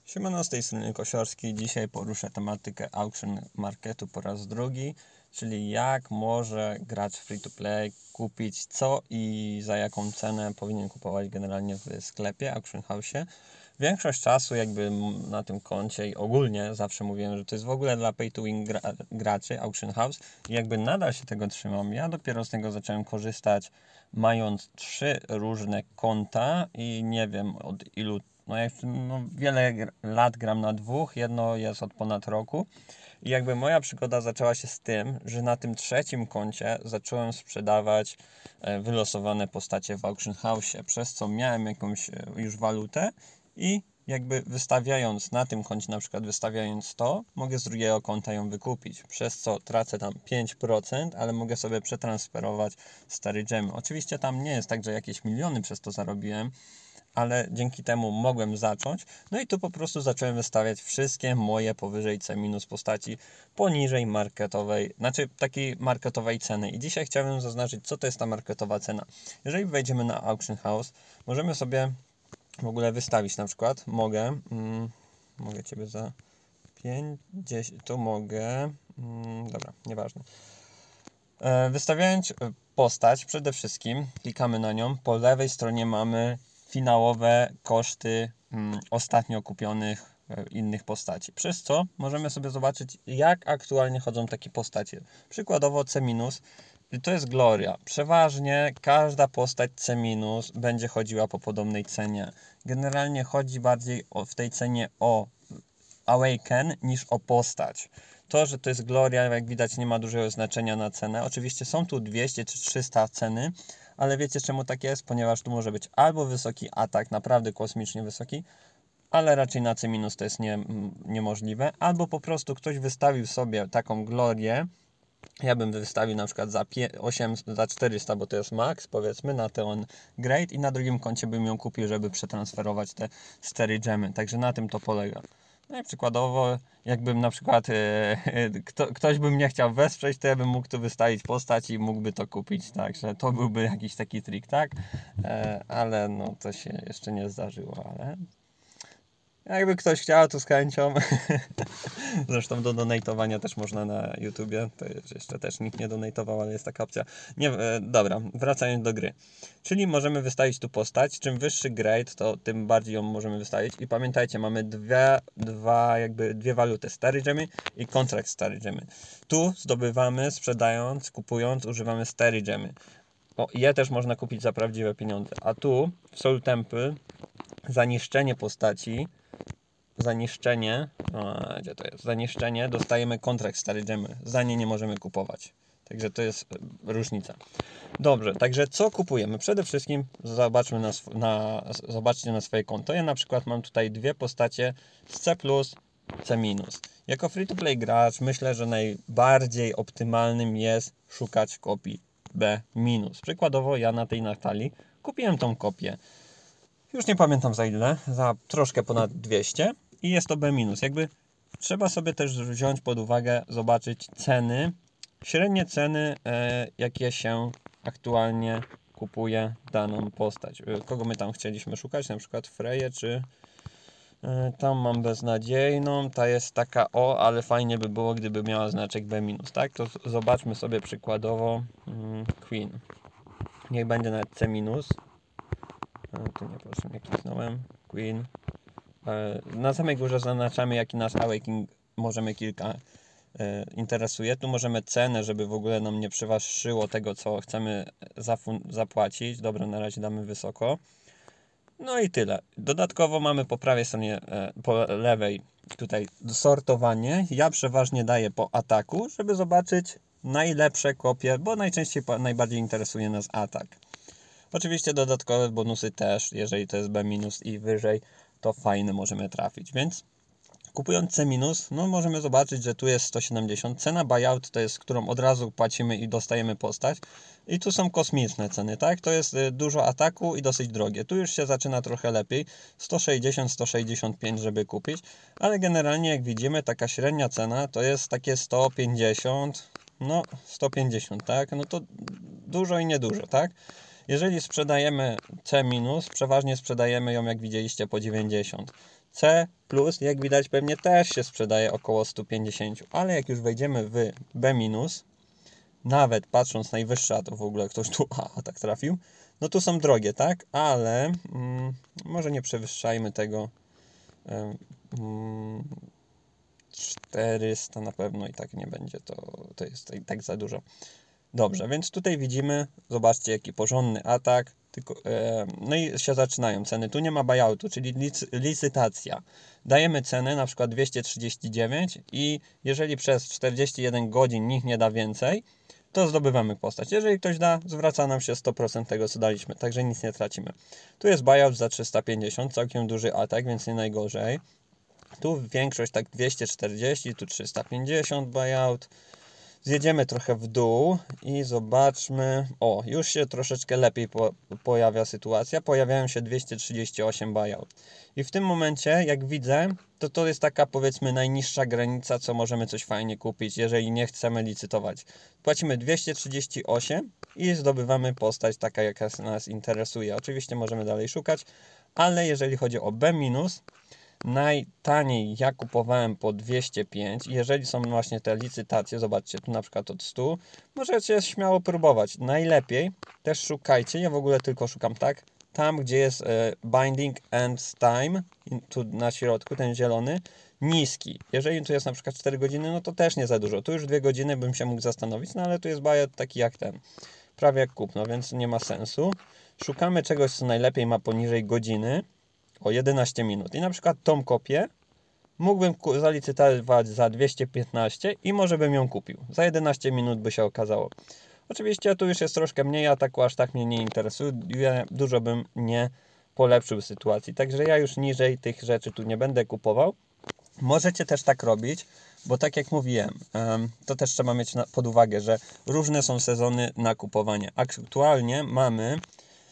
Siemano, z tej strony Kosiorski. Dzisiaj poruszę tematykę auction marketu po raz drugi, czyli jak może gracz free-to-play kupić co i za jaką cenę powinien kupować generalnie w sklepie, auction house'ie. Większość czasu jakby na tym koncie i ogólnie zawsze mówiłem, że to jest w ogóle dla pay-to-win graczy auction house i jakby nadal się tego trzymam. Ja dopiero z tego zacząłem korzystać mając 3 różne konta i nie wiem od ilu. Wiele lat gram na dwóch, jedno jest od ponad roku i jakby moja przygoda zaczęła się z tym, że na tym trzecim koncie zacząłem sprzedawać wylosowane postacie w auction house, przez co miałem jakąś już walutę i jakby wystawiając na tym koncie, na przykład wystawiając to, mogę z drugiego konta ją wykupić, przez co tracę tam 5%, ale mogę sobie przetransferować stare gemy. Oczywiście tam nie jest tak, że jakieś miliony przez to zarobiłem, ale dzięki temu mogłem zacząć. No i tu po prostu zacząłem wystawiać wszystkie moje powyżej C- postaci poniżej marketowej, znaczy takiej marketowej ceny. I dzisiaj chciałbym zaznaczyć, co to jest ta marketowa cena. Jeżeli wejdziemy na auction house, możemy sobie w ogóle wystawić na przykład, mogę Ciebie za 5, 10, tu mogę, dobra, nieważne. Wystawiając postać, przede wszystkim klikamy na nią, po lewej stronie mamy finałowe koszty ostatnio kupionych innych postaci. Przez co możemy sobie zobaczyć, jak aktualnie chodzą takie postacie. Przykładowo C-, to jest Gloria. Przeważnie każda postać C- będzie chodziła po podobnej cenie. Generalnie chodzi bardziej w tej cenie o Awaken niż o postać. To, że to jest Gloria, jak widać, nie ma dużego znaczenia na cenę. Oczywiście są tu 200 czy 300 ceny, ale wiecie czemu tak jest? Ponieważ tu może być albo wysoki atak, naprawdę kosmicznie wysoki, ale raczej na C- to jest niemożliwe, albo po prostu ktoś wystawił sobie taką Glorię. Ja bym wystawił na przykład za 400, bo to jest max, powiedzmy, na Teon Great i na drugim koncie bym ją kupił, żeby przetransferować te 4 gemy. Także na tym to polega. No i przykładowo, jakbym na przykład ktoś by mnie chciał wesprzeć, to ja bym mógł tu wystawić postać i mógłby to kupić. Także to byłby jakiś taki trik, tak? Ale no to się jeszcze nie zdarzyło, ale jakby ktoś chciał, to z chęcią. Zresztą do donatowania też można na YouTubie. To jeszcze też nikt nie donatował, ale jest taka opcja. Nie, dobra, wracając do gry. Czyli możemy wystawić tu postać. Czym wyższy grade, to tym bardziej ją możemy wystawić. I pamiętajcie, mamy dwie waluty. Stary gemy i kontrakt stary gemy. Tu zdobywamy, sprzedając, kupując, używamy stary gemy. Je też można kupić za prawdziwe pieniądze. A tu w Soul Temple za niszczenie postaci, dostajemy kontrakt stary gemy. Za nie możemy kupować. Także to jest różnica. Dobrze, także co kupujemy? Przede wszystkim zobaczcie na swoje konto. Ja na przykład mam tutaj dwie postacie z C+, C-. Jako free-to-play gracz myślę, że najbardziej optymalnym jest szukać kopii B-. Przykładowo ja na tej Natalii kupiłem tą kopię. Już nie pamiętam za ile, za troszkę ponad 200 i jest to B-. Jakby trzeba sobie też wziąć pod uwagę, zobaczyć ceny, średnie ceny, jakie się aktualnie kupuje daną postać. Kogo my tam chcieliśmy szukać, na przykład Freję, czy tam mam beznadziejną, ta jest taka ale fajnie by było, gdyby miała znaczek B-, tak? To zobaczmy sobie przykładowo Queen. Niech będzie nawet C-. Tu nie proszę, nie kliknąłem. Queen. Na samej górze zaznaczamy, jaki nasz awakening możemy kilka interesuje. Tu możemy cenę, żeby w ogóle nam nie przewyższyło tego, co chcemy zapłacić. Dobra, na razie damy wysoko. No i tyle. Dodatkowo mamy po prawej stronie, po lewej tutaj sortowanie. Ja przeważnie daję po ataku, żeby zobaczyć najlepsze kopie, bo najbardziej interesuje nas atak. Oczywiście dodatkowe bonusy też, jeżeli to jest B- i wyżej, to fajne możemy trafić, więc kupując C-, no możemy zobaczyć, że tu jest 170. Cena buyout to jest, którą od razu płacimy i dostajemy postać. I tu są kosmiczne ceny, tak? To jest dużo ataku i dosyć drogie. Tu już się zaczyna trochę lepiej. 160, 165, żeby kupić. Ale generalnie jak widzimy, taka średnia cena to jest takie 150, no 150, tak? No to dużo i niedużo, tak? Jeżeli sprzedajemy C-, przeważnie sprzedajemy ją, jak widzieliście, po 90. C+, jak widać, pewnie też się sprzedaje około 150, ale jak już wejdziemy w B-, nawet patrząc najwyższe, a to w ogóle ktoś tu tak trafił, no tu są drogie, tak? Ale może nie przewyższajmy tego. 400 na pewno i tak nie będzie, to jest i tak za dużo. Dobrze, więc tutaj widzimy, zobaczcie, jaki porządny atak. No i się zaczynają ceny. Tu nie ma buyoutu, czyli licytacja. Dajemy cenę na przykład 239 i jeżeli przez 41 godzin nikt nie da więcej, to zdobywamy postać. Jeżeli ktoś da, zwraca nam się 100% tego, co daliśmy, także nic nie tracimy. Tu jest buyout za 350, całkiem duży atak, więc nie najgorzej. Tu większość tak 240, tu 350 buyout. Zjedziemy trochę w dół i zobaczmy. O, już się troszeczkę lepiej pojawia sytuacja. Pojawiają się 238 buyout. I w tym momencie, jak widzę, to jest taka, powiedzmy, najniższa granica, co możemy coś fajnie kupić, jeżeli nie chcemy licytować. Płacimy 238 i zdobywamy postać taka, jaka nas interesuje. Oczywiście możemy dalej szukać, ale jeżeli chodzi o B-, najtaniej ja kupowałem po 205. Jeżeli są właśnie te licytacje, zobaczcie, tu na przykład od 100, możecie śmiało próbować. Najlepiej też szukajcie, ja w ogóle tylko szukam tak, tam gdzie jest binding end time, tu na środku, ten zielony, niski. Jeżeli tu jest na przykład 4 godziny, no to też nie za dużo. Tu już 2 godziny bym się mógł zastanowić, no ale tu jest buyout taki jak ten, prawie jak kupno, więc nie ma sensu. Szukamy czegoś, co najlepiej ma poniżej godziny, o 11 minut. I na przykład tą kopię mógłbym zalicytować za 215 i może bym ją kupił. Za 11 minut by się okazało. Oczywiście tu już jest troszkę mniej ataku, aż tak mnie nie interesuje. Dużo bym nie polepszył sytuacji. Także ja już niżej tych rzeczy tu nie będę kupował. Możecie też tak robić, bo tak jak mówiłem, to też trzeba mieć pod uwagę, że różne są sezony na kupowanie. Aktualnie mamy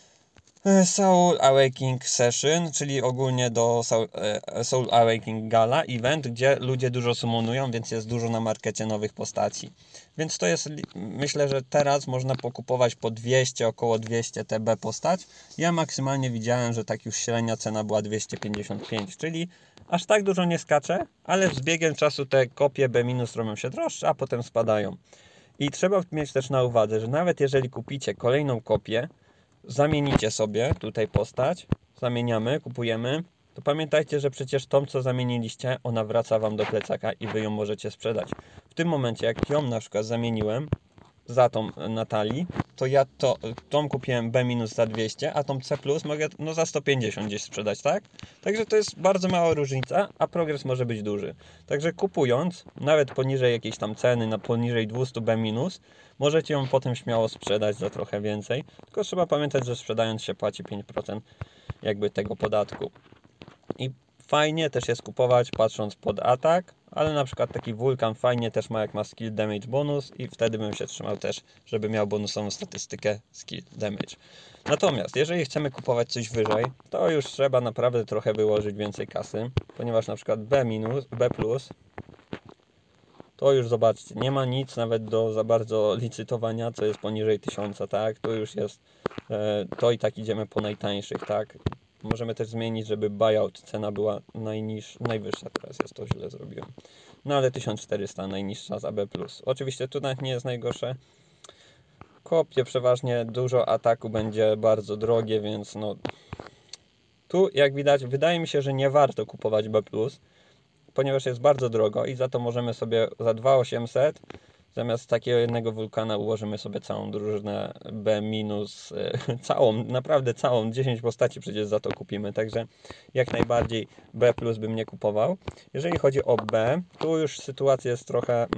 Soul Awakening Session, czyli ogólnie do Soul Awakening Gala event, gdzie ludzie dużo summonują, więc jest dużo na markecie nowych postaci. Więc to jest, myślę, że teraz można pokupować po 200, około 200 TB postać. Ja maksymalnie widziałem, że tak już średnia cena była 255, czyli aż tak dużo nie skacze, ale z biegiem czasu te kopie B- robią się droższe, a potem spadają. I trzeba mieć też na uwadze, że nawet jeżeli kupicie kolejną kopię, zamienicie sobie tutaj postać, zamieniamy, kupujemy, to pamiętajcie, że przecież tą, co zamieniliście, ona wraca Wam do plecaka i Wy ją możecie sprzedać. W tym momencie, jak ją na przykład zamieniłem za tą Natalii, to ja tą kupiłem B- za 200, a tą C+, mogę za 150 gdzieś sprzedać, tak? Także to jest bardzo mała różnica, a progres może być duży. Także kupując, nawet poniżej jakiejś tam ceny, na poniżej 200 B-, możecie ją potem śmiało sprzedać za trochę więcej. Tylko trzeba pamiętać, że sprzedając się płaci 5% jakby tego podatku. I fajnie też jest kupować patrząc pod atak, ale na przykład taki wulkan fajnie też ma, jak ma skill damage bonus i wtedy bym się trzymał też, żeby miał bonusową statystykę skill damage. Natomiast jeżeli chcemy kupować coś wyżej, to już trzeba naprawdę trochę wyłożyć więcej kasy, ponieważ na przykład B+, to już zobaczcie, nie ma nic nawet do za bardzo licytowania, co jest poniżej 1000, tak? To już jest, to i tak idziemy po najtańszych, tak? Możemy też zmienić, żeby buyout cena była najwyższa, teraz jest to źle zrobiłem. No ale 1400 najniższa za B+. Oczywiście tu nawet nie jest najgorsze. Kopie przeważnie dużo ataku będzie bardzo drogie, więc no tu jak widać wydaje mi się, że nie warto kupować B+, ponieważ jest bardzo drogo i za to możemy sobie za 2800 zamiast takiego jednego wulkana ułożymy sobie całą drużynę B-, całą, naprawdę całą, 10 postaci przecież za to kupimy, także jak najbardziej B+ bym nie kupował. Jeżeli chodzi o B, tu już sytuacja jest trochę...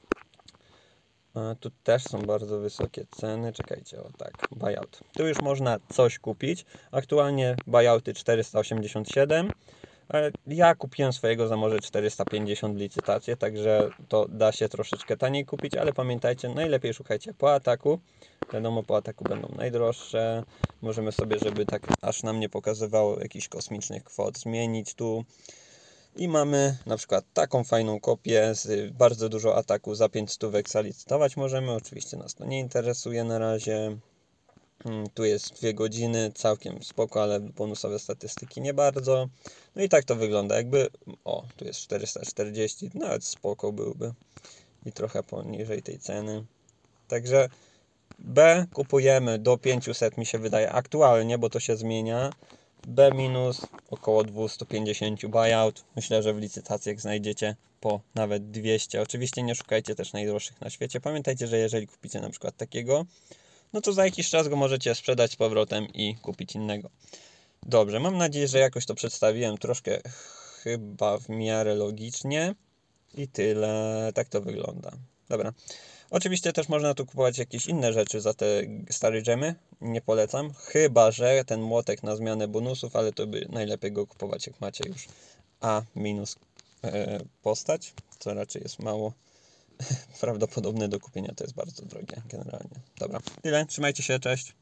tu też są bardzo wysokie ceny, czekajcie, o tak, buyout. Tu już można coś kupić, aktualnie buyouty 487, ja kupiłem swojego za może 450 licytację, także to da się troszeczkę taniej kupić, ale pamiętajcie, najlepiej szukajcie po ataku. Wiadomo, po ataku będą najdroższe. Możemy sobie, żeby tak aż nam nie pokazywało jakichś kosmicznych kwot, zmienić tu. I mamy na przykład taką fajną kopię z bardzo dużo ataku za 500 zalicytować możemy. Oczywiście nas to nie interesuje na razie. Tu jest 2 godziny, całkiem spoko, ale bonusowe statystyki nie bardzo. No i tak to wygląda, jakby, o, tu jest 440, nawet spoko byłby i trochę poniżej tej ceny. Także B kupujemy do 500, mi się wydaje aktualnie, bo to się zmienia. B minus około 250 buyout. Myślę, że w licytacjach znajdziecie po nawet 200. Oczywiście nie szukajcie też najdroższych na świecie. Pamiętajcie, że jeżeli kupicie na przykład takiego, no to za jakiś czas go możecie sprzedać z powrotem i kupić innego. Dobrze, mam nadzieję, że jakoś to przedstawiłem troszkę chyba w miarę logicznie. I tyle. Tak to wygląda. Dobra. Oczywiście też można tu kupować jakieś inne rzeczy za te stare gemy. Nie polecam. Chyba że ten młotek na zmianę bonusów, ale to by najlepiej go kupować jak macie już A minus postać, co raczej jest mało prawdopodobne do kupienia. To jest bardzo drogie generalnie. Dobra. Tyle. Trzymajcie się. Cześć.